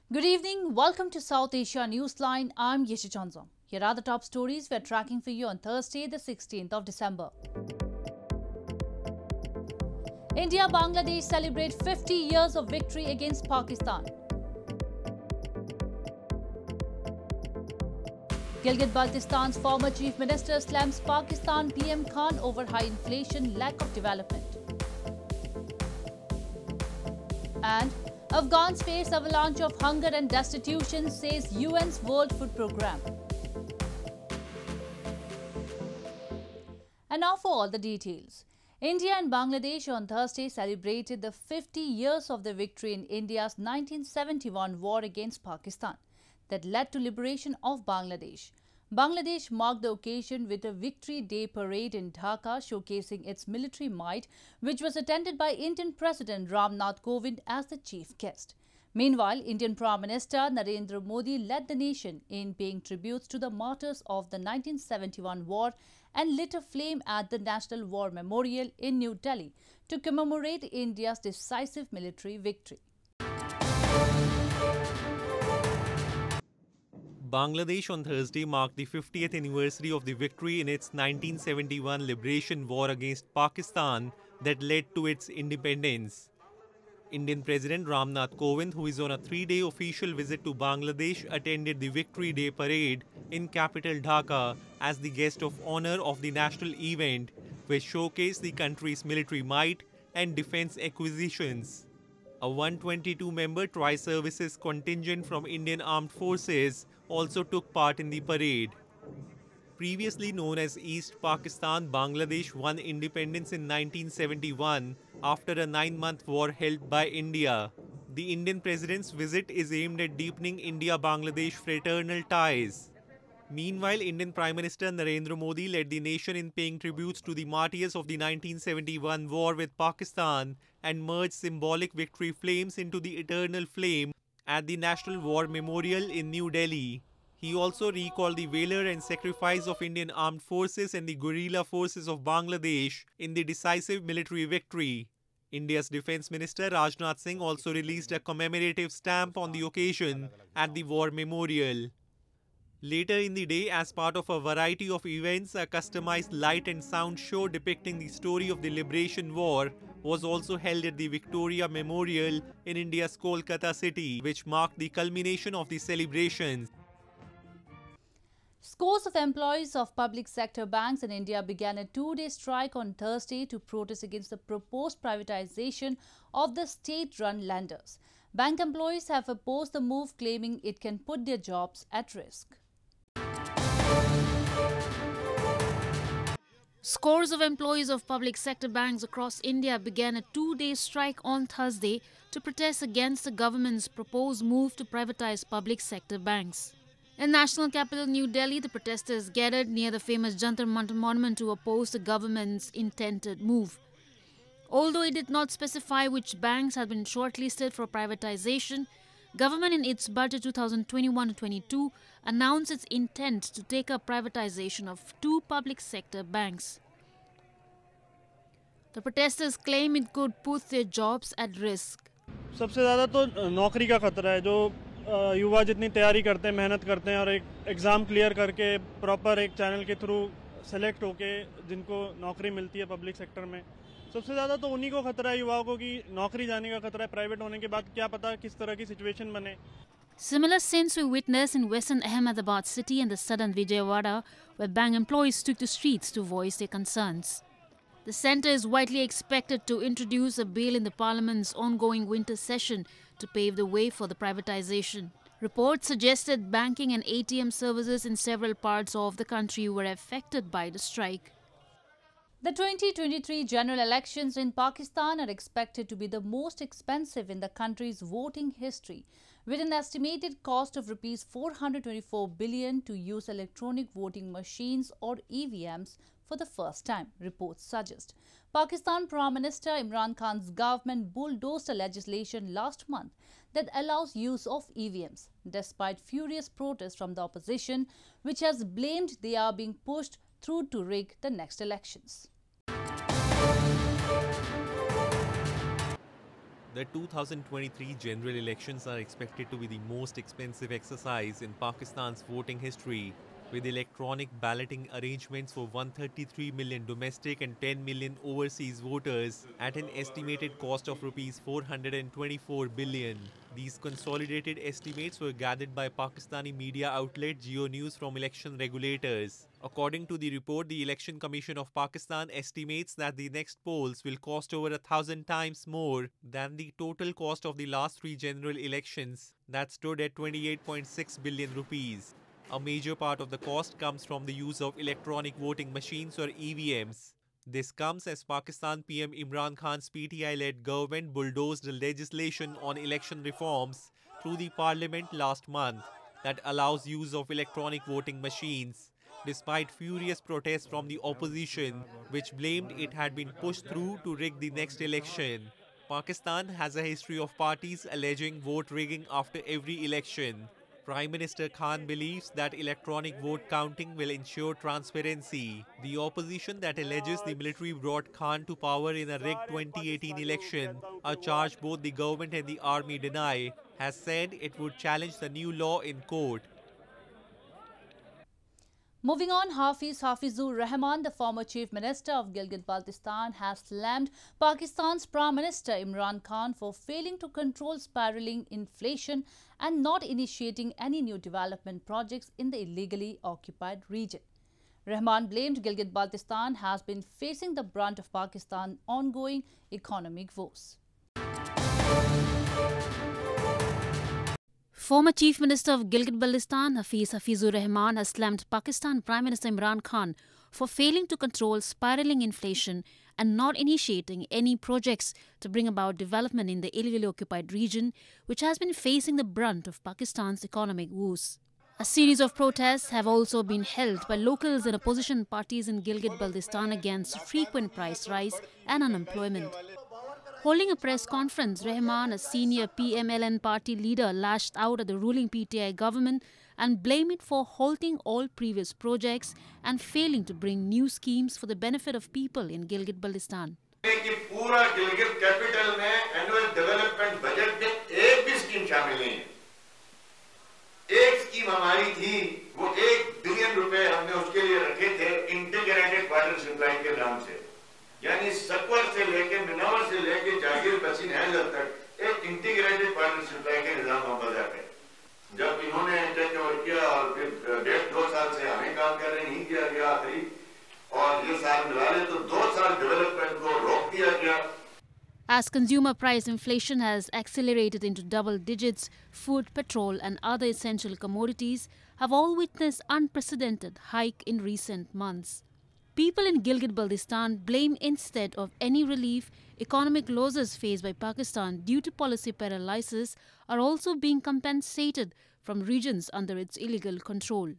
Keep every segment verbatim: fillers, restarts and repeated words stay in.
Good evening. Welcome to South Asia Newsline. I'm Yeshi Chanzong. Here are the top stories we're tracking for you on Thursday, the sixteenth of December. India-Bangladesh celebrate fifty years of victory against Pakistan. Gilgit-Baltistan's former Chief Minister slams Pakistan P M Khan over high inflation, lack of development. And Afghans face avalanche of hunger and destitution, says U N's World Food Programme. And now for all the details. India and Bangladesh on Thursday celebrated the fifty years of the victory in India's nineteen seventy-one war against Pakistan that led to liberation of Bangladesh. Bangladesh marked the occasion with a Victory Day parade in Dhaka showcasing its military might, which was attended by Indian President Ram Nath Kovind as the chief guest. Meanwhile, Indian Prime Minister Narendra Modi led the nation in paying tributes to the martyrs of the nineteen seventy-one war and lit a flame at the National War Memorial in New Delhi to commemorate India's decisive military victory. Bangladesh on Thursday marked the fiftieth anniversary of the victory in its nineteen seventy-one liberation war against Pakistan that led to its independence. Indian President Ram Nath Kovind, who is on a three-day official visit to Bangladesh, attended the Victory Day parade in capital Dhaka as the guest of honor of the national event, which showcased the country's military might and defense acquisitions. A one hundred twenty-two member tri-services contingent from Indian Armed Forces also took part in the parade. Previously known as East Pakistan, Bangladesh won independence in nineteen seventy-one after a nine-month war held by India. The Indian president's visit is aimed at deepening India-Bangladesh fraternal ties. Meanwhile, Indian Prime Minister Narendra Modi led the nation in paying tributes to the martyrs of the nineteen seventy-one war with Pakistan and merged symbolic victory flames into the eternal flame at the National War Memorial in New Delhi. He also recalled the valor and sacrifice of Indian armed forces and the guerrilla forces of Bangladesh in the decisive military victory. India's Defence Minister Rajnath Singh also released a commemorative stamp on the occasion at the War Memorial. Later in the day, as part of a variety of events, a customized light and sound show depicting the story of the Liberation War was also held at the Victoria Memorial in India's Kolkata city, which marked the culmination of the celebrations. Scores of employees of public sector banks in India began a two-day strike on Thursday to protest against the proposed privatization of the state-run lenders. Bank employees have opposed the move, claiming it can put their jobs at risk. Scores of employees of public sector banks across India began a two-day strike on Thursday to protest against the government's proposed move to privatize public sector banks. In national capital New Delhi, the protesters gathered near the famous Jantar Mantar monument to oppose the government's intended move. Although it did not specify which banks had been shortlisted for privatization, government in its budget two thousand twenty-one to twenty-two announced its intent to take up privatization of two public sector banks. The protesters claim it could put their jobs at risk. सबसे ज़्यादा तो नौकरी का खतरा है, जो युवा जितनी तैयारी करते हैं, मेहनत करते हैं और एक एग्ज़ाम क्लियर करके प्रॉपर एक चैनल के थ्रू सेलेक्ट होके जिनको नौकरी मिलती है पब्लिक सेक्टर में, सबसे ज़्यादा तो उन्हीं को खतरा है, युवाओं को, कि नौकरी जाने का खतरा है। प्राइवेट होने के बाद क्या पता किस तरह की सिचुएशन बने। Similar scenes we witnessed in western Ahmedabad city and the southern Vijayawada, where bank employees took to streets to voice their concerns. The centre is widely expected to introduce a bill in the Parliament's ongoing winter session to pave the way for the privatization. Reports suggested banking and A T M services in several parts of the country were affected by the strike. The twenty twenty-three general elections in Pakistan are expected to be the most expensive in the country's voting history, with an estimated cost of rupees four hundred twenty-four billion to use electronic voting machines or E V Ms for the first time, reports suggest. Pakistan Prime Minister Imran Khan's government bulldozed a legislation last month that allows use of E V Ms, despite furious protests from the opposition, which has blamed they are being pushed through to rig the next elections. The two thousand twenty-three general elections are expected to be the most expensive exercise in Pakistan's voting history, with electronic balloting arrangements for one hundred thirty-three million domestic and ten million overseas voters at an estimated cost of rupees four hundred twenty-four billion. These consolidated estimates were gathered by Pakistani media outlet Geo News from election regulators. According to the report, the Election Commission of Pakistan estimates that the next polls will cost over a thousand times more than the total cost of the last three general elections that stood at twenty-eight point six billion rupees. A major part of the cost comes from the use of electronic voting machines or E V Ms. This comes as Pakistan P M Imran Khan's P T I-led government bulldozed legislation on election reforms through the parliament last month that allows use of electronic voting machines, despite furious protests from the opposition, which blamed it had been pushed through to rig the next election. Pakistan has a history of parties alleging vote rigging after every election. Prime Minister Khan believes that electronic vote counting will ensure transparency. The opposition that alleges the military brought Khan to power in a rigged twenty eighteen election, a charge both the government and the army deny, has said it would challenge the new law in court. Moving on, Hafiz Hafizur Rahman, the former Chief Minister of Gilgit-Baltistan, has slammed Pakistan's Prime Minister Imran Khan for failing to control spiralling inflation and not initiating any new development projects in the illegally occupied region. Rahman blamed Gilgit-Baltistan has been facing the brunt of Pakistan's ongoing economic woes. Former Chief Minister of Gilgit-Baltistan, Hafiz Hafizur Rahman, has slammed Pakistan Prime Minister Imran Khan for failing to control spiraling inflation and not initiating any projects to bring about development in the illegally occupied region, which has been facing the brunt of Pakistan's economic woes. A series of protests have also been held by locals and opposition parties in Gilgit-Baltistan against frequent price rise and unemployment. Holding a press conference, Rahman, a senior P M L N party leader, lashed out at the ruling P T I government and blamed it for halting all previous projects and failing to bring new schemes for the benefit of people in Gilgit-Baltistan. पूरा Gilgit capital में annual development budget में एक भी scheme शामिल नहीं है। एक scheme हमारी थी, वो एक बिलियन रुपए हमने उसके लिए रखे थे इंटीग्रेटेड वाटर सप्लाई के नाम से, यानी सकवर से लेके मिनावर से लेके जागीर बसीन हैदर तक एक इंटीग्रेटेड वाटर सप्लाई के निजाम हम बजा गए। जब इन्होंने टेक ओवर किया और फिर डेढ़ दो साल से हमें काम कर रहे नहीं किया गया आखिरी, और ये साल मिला ले तो दो साल डेवलपमेंट को रोक दिया गया। As consumer price inflation has accelerated into double digits, food, petrol and other essential commodities have all witnessed unprecedented hike in recent months. People in Gilgit-Baltistan blame instead of any relief, economic losses faced by Pakistan due to policy paralysis are also being compensated from regions under its illegal control.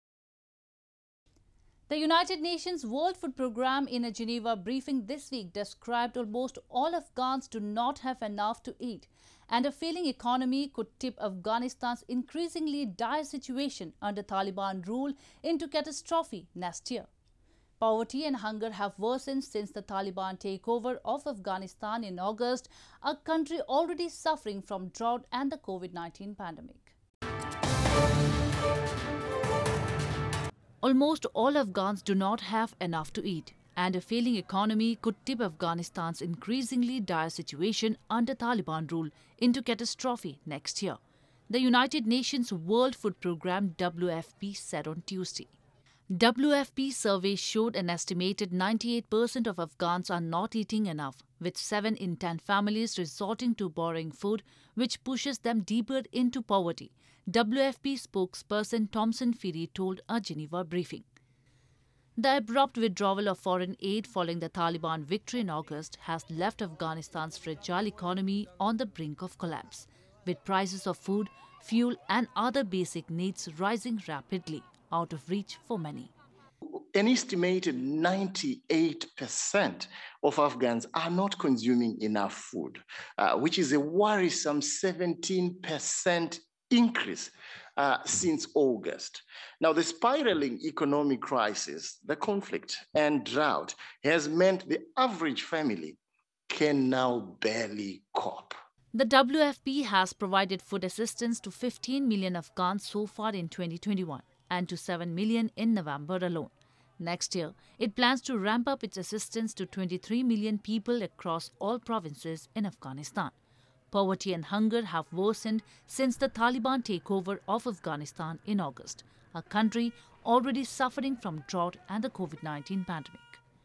The United Nations World Food Programme in a Geneva briefing this week described almost all Afghans do not have enough to eat, and a failing economy could tip Afghanistan's increasingly dire situation under Taliban rule into catastrophe next year. Poverty and hunger have worsened since the Taliban takeover of Afghanistan in August, a country already suffering from drought and the COVID nineteen pandemic. Almost all Afghans do not have enough to eat, and a failing economy could tip Afghanistan's increasingly dire situation under Taliban rule into catastrophe next year, the United Nations World Food Programme W F P said on Tuesday. W F P survey showed an estimated ninety-eight percent of Afghans are not eating enough, with seven in ten families resorting to borrowing food, which pushes them deeper into poverty, W F P spokesperson Thomson Phiri told a Geneva briefing. The abrupt withdrawal of foreign aid following the Taliban victory in August has left Afghanistan's fragile economy on the brink of collapse, with prices of food, fuel and other basic needs rising rapidly, out of reach for many. An estimated ninety-eight percent of Afghans are not consuming enough food, uh, which is a worrisome seventeen percent increase uh, since August. Now, the spiraling economic crisis, the conflict and drought has meant the average family can now barely cope. The W F P has provided food assistance to fifteen million Afghans so far in twenty twenty-one and to seven million in November alone. Next year, it plans to ramp up its assistance to twenty-three million people across all provinces in Afghanistan. Poverty and hunger have worsened since the Taliban takeover of Afghanistan in August, a country already suffering from drought and the COVID nineteen pandemic.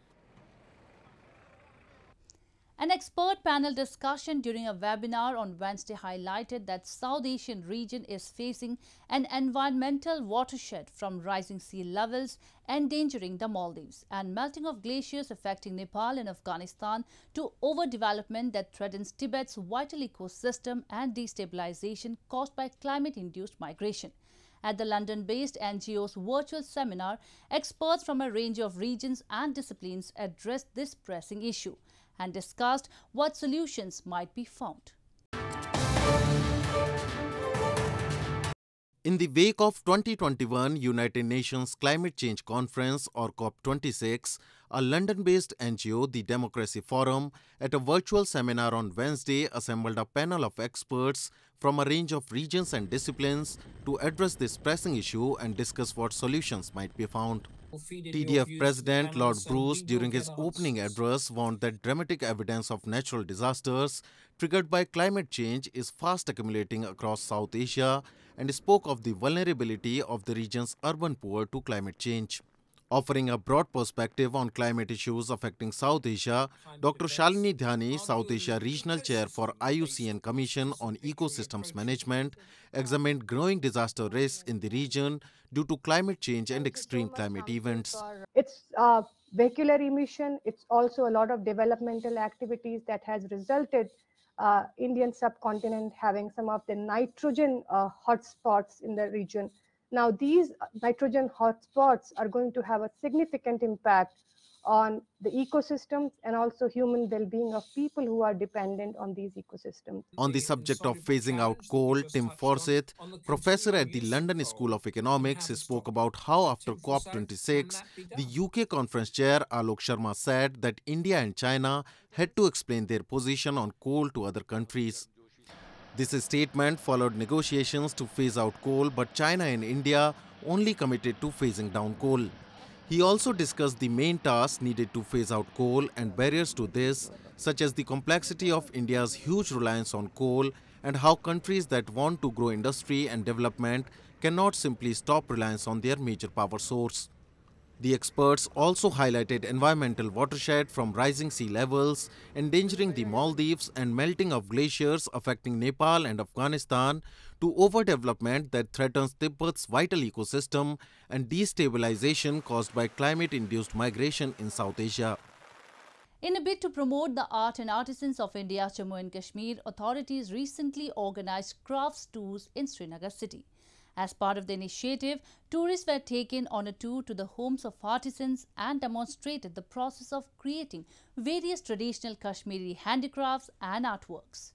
An expert panel discussion during a webinar on Wednesday highlighted that South Asian region is facing an environmental watershed from rising sea levels endangering the Maldives and melting of glaciers affecting Nepal and Afghanistan to overdevelopment that threatens Tibet's vital ecosystem and destabilization caused by climate-induced migration. At the London-based N G O's virtual seminar, experts from a range of regions and disciplines addressed this pressing issue and discussed what solutions might be found. In the wake of twenty twenty-one United Nations Climate Change Conference or COP twenty-six, a London-based N G O, the Democracy Forum, at a virtual seminar on Wednesday assembled a panel of experts from a range of regions and disciplines to address this pressing issue and discuss what solutions might be found. T D F President Lord Bruce, during his opening address, warned that dramatic evidence of natural disasters triggered by climate change is fast accumulating across South Asia and spoke of the vulnerability of the region's urban poor to climate change. Offering a broad perspective on climate issues affecting South Asia, Doctor Shalini Dhyani, South Asia Regional Chair for I U C N Commission on Ecosystems Management, examined growing disaster risks in the region due to climate change and extreme climate events. It's uh, vehicular emission. It's also a lot of developmental activities that has resulted uh, Indian subcontinent having some of the nitrogen uh, hotspots in the region. Now, these nitrogen hotspots are going to have a significant impact on the ecosystems and also human well-being of people who are dependent on these ecosystems. On the subject of phasing out coal, Tim Forsyth, professor at the London School of Economics, spoke about how after COP twenty-six, the U K conference chair Alok Sharma said that India and China had to explain their position on coal to other countries. This statement followed negotiations to phase out coal, but China and India only committed to phasing down coal. He also discussed the main tasks needed to phase out coal and barriers to this, such as the complexity of India's huge reliance on coal and how countries that want to grow industry and development cannot simply stop reliance on their major power source. The experts also highlighted environmental watershed from rising sea levels, endangering the Maldives, and melting of glaciers affecting Nepal and Afghanistan, to overdevelopment that threatens Tibet's vital ecosystem and destabilization caused by climate-induced migration in South Asia. In a bid to promote the art and artisans of India's Jammu and Kashmir, authorities recently organized crafts tours in Srinagar city. As part of the initiative, tourists were taken on a tour to the homes of artisans and demonstrated the process of creating various traditional Kashmiri handicrafts and artworks.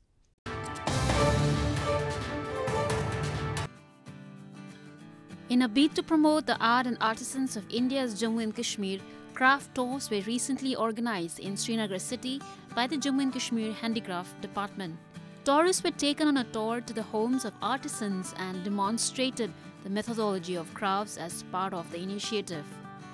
In a bid to promote the art and artisans of India's Jammu and Kashmir, craft tours were recently organized in Srinagar city by the Jammu and Kashmir Handicraft Department. Tourists were taken on a tour to the homes of artisans and demonstrated the methodology of crafts as part of the initiative.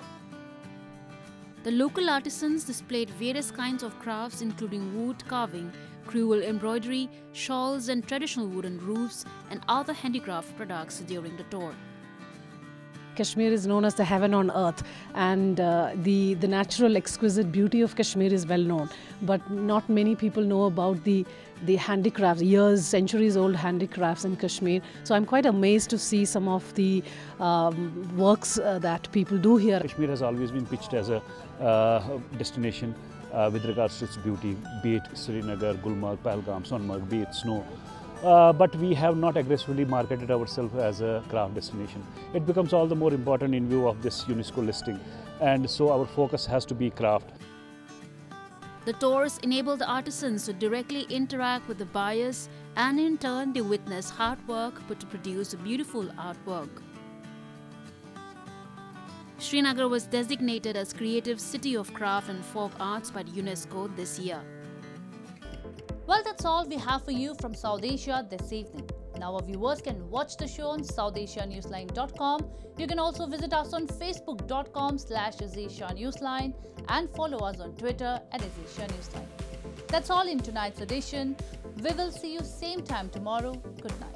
The local artisans displayed various kinds of crafts including wood carving, crewel embroidery, shawls and traditional wooden roofs and other handicraft products during the tour. Kashmir is known as the heaven on earth, and uh, the, the natural exquisite beauty of Kashmir is well known. But not many people know about the, the handicrafts, years, centuries old handicrafts in Kashmir. So I'm quite amazed to see some of the um, works uh, that people do here. Kashmir has always been pitched as a uh, destination uh, with regards to its beauty, be it Srinagar, Gulmarg, Pahalgam, Sonmarg, be it snow. Uh, but we have not aggressively marketed ourselves as a craft destination. It becomes all the more important in view of this UNESCO listing, and so our focus has to be craft. The tours enable the artisans to directly interact with the buyers, and in turn they witness hard work put to produce a beautiful artwork. Srinagar was designated as Creative City of Craft and Folk Arts by UNESCO this year. Well, that's all we have for you from South Asia this evening. Now our viewers can watch the show on south asia newsline dot com. You can also visit us on facebook dot com slash azasia newsline and follow us on Twitter at azasia newsline. That's all in tonight's edition. We will see you same time tomorrow. Good night.